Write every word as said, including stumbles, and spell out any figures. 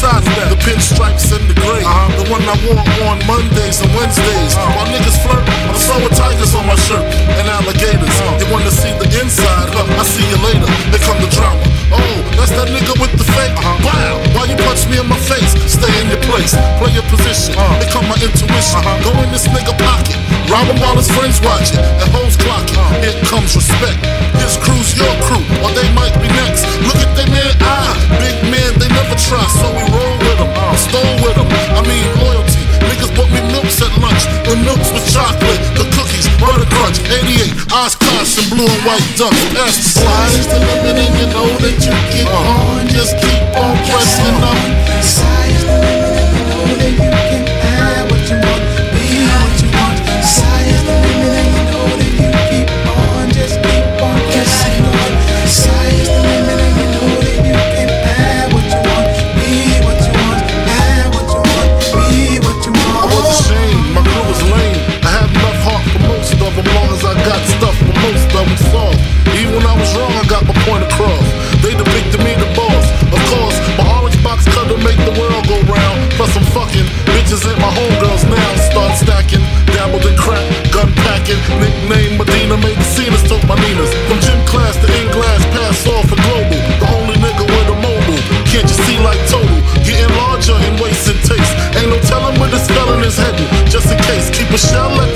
besides that, the pinstripes and the gray, uh-huh. the one I wore on Mondays and Wednesdays. Uh-huh. While niggas flirt, I'm sewing tigers on my shirt and alligators. Uh-huh. You wanna see the inside? Huh, I see you later. Here come the drama. Oh, that's that nigga with the fake. Uh-huh. Wow, why you punch me in my face? Stay in your place, play your position. Uh-huh. Here come my intuition. Uh-huh. Go in this nigga pocket, rob him while his friends watching and hoes clocking. Uh-huh. Here comes respect. His crew's your crew, or they might be next. Look at they man eye, big man they never try, so we roll with them, uh-huh. stole with them. I mean loyalty. Niggas bought me milks at lunch, the milks with chocolate, the cookies, butter crunch, eighty-eight, Oshkosh and blue and white ducks. Pass the slides, the limit and you know that you get uh-huh. on. Just keep on pressing up. Science the limit and you know that you can have what you want, be what you want. Science the limit and you know that you keep on, just keep on pressing on. Science the limit and you know that you can have what you want, be what you want, have what you want, be what you want. I was ashamed, my crew was lame. I had enough heart for most of them, long as I got stuff for most of them soft. Even when I was wrong, I got my point across. They depicted me the boss. Of course, my orange box cutter make the world go round. Plus I'm fucking bitches and my homegirls now. Start stacking, dabbled in crack, gun packing. Nickname Medina, made the scenes, took my Ninas. From gym class to in glass, pass off for global. The only nigga with a mobile. Can't you see like total? Getting larger in waist and taste. Ain't no telling where this felon is heading. Just in case, keep a shell at